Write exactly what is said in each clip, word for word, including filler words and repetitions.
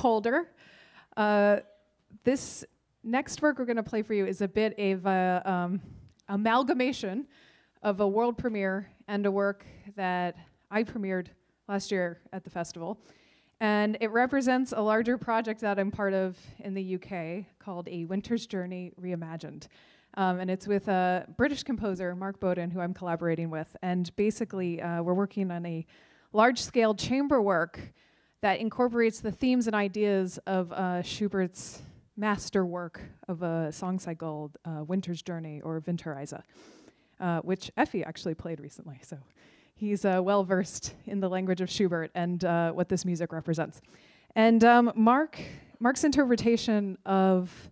colder. Uh, this next work we're going to play for you is a bit of a um, amalgamation of a world premiere and a work that I premiered last year at the festival. And it represents a larger project that I'm part of in the U K called A Winter's Journey Reimagined. Um, and it's with a British composer, Mark Bowden, who I'm collaborating with. And basically, uh, we're working on a large-scale chamber work that incorporates the themes and ideas of uh, Schubert's masterwork of a song cycle, uh, Winter's Journey, or Winterreise, uh, which Effie actually played recently. So he's uh, well-versed in the language of Schubert and uh, what this music represents. And um, Mark, Mark's interpretation of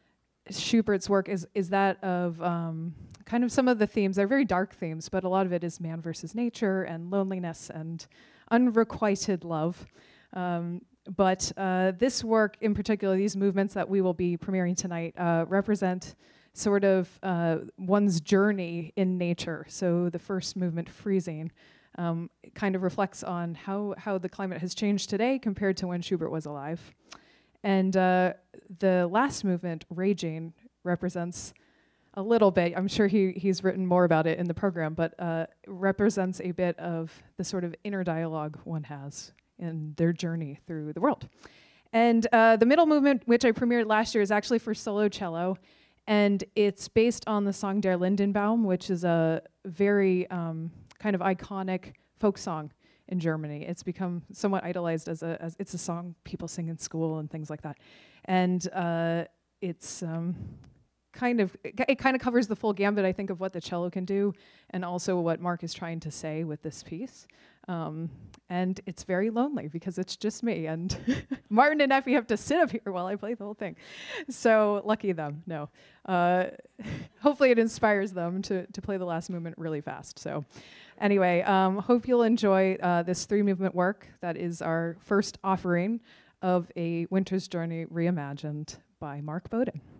Schubert's work is, is that of um, kind of some of the themes. They're very dark themes, but a lot of it is man versus nature and loneliness and unrequited love. Um, but uh, this work in particular, these movements that we will be premiering tonight, uh, represent sort of uh, one's journey in nature. So the first movement, Freezing, um, kind of reflects on how, how the climate has changed today compared to when Schubert was alive. And uh, the last movement, Raging, represents a little bit, I'm sure he, he's written more about it in the program, but uh, represents a bit of the sort of inner dialogue one has in their journey through the world. And uh, the middle movement, which I premiered last year, is actually for solo cello, and it's based on the song Der Lindenbaum, which is a very um, kind of iconic folk song in Germany. It's become somewhat idolized as a, as it's a song people sing in school and things like that. And uh, it's um, kind of, it, it kind of covers the full gambit, I think, of what the cello can do, and also what Mark is trying to say with this piece. Um, and it's very lonely because it's just me, and Martin and Effie have to sit up here while I play the whole thing. So lucky them, no. Uh, hopefully it inspires them to, to play the last movement really fast. So anyway, um, hope you'll enjoy uh, this three movement work that is our first offering of A Winter's Journey Reimagined by Mark Bowden.